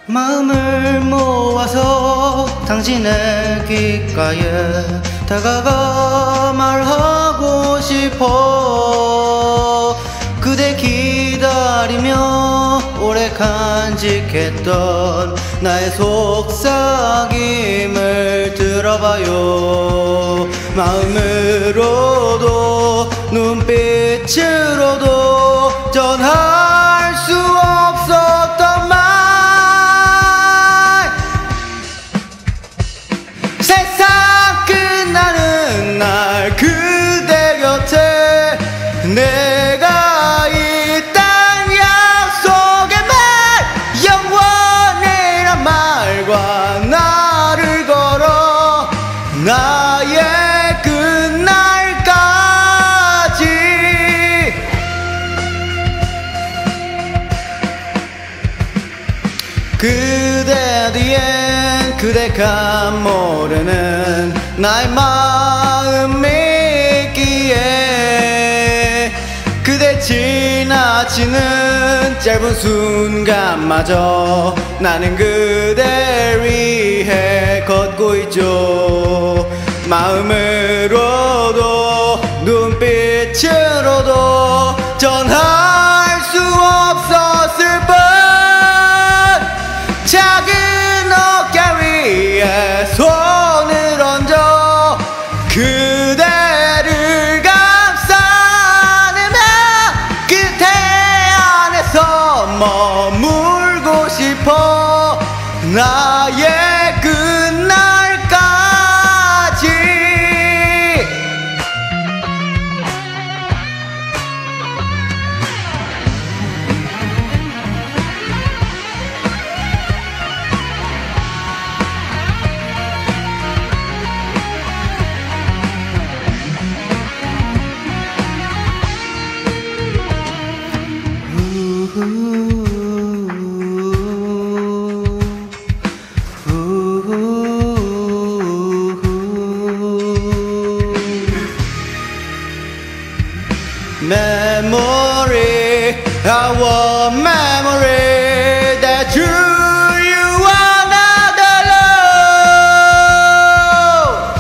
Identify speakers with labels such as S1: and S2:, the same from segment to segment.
S1: 마음을 모아서 당신의 귓가에 다가가 말하고 싶어. 그대 기다리며 오래 간직했던 나의 속삭임을 들어봐요. 마음으로도 눈빛으로도 전할 수 없었던 말. 세상 끝나는 날 그대 곁에 내가 있단 약속의 말, 영원이란 말과 나를 걸어 나의 끝날까지. 그대 뒤엔 그대가 모르는 나의 마음이 있기에 그대 지나치는 짧은 순간마저 나는 그댈 위해 걷고 있죠. 마음으로도 눈빛으로도 전할 수 없었을 뿐. 작은 어깨 위에 손을 얹어 그대를 감싸내며 그대 안에서 머물고 싶어 나의 끝날까지. Memory, our memory that you are not alone.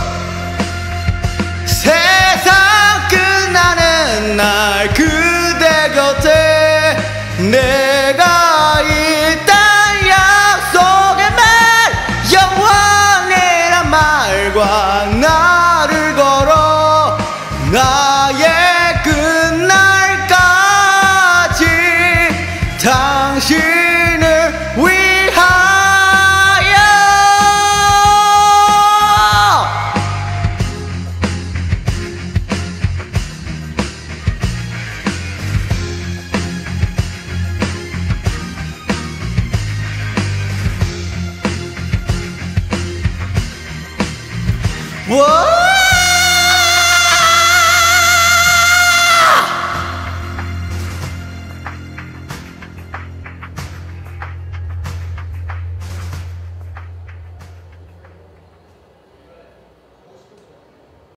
S1: 세상 끝나는 날 그대 곁에 내가 있단 약속의 말, 영원이란 말과 나를 걸어 나의 끝날까지 당신을 위하여. 와!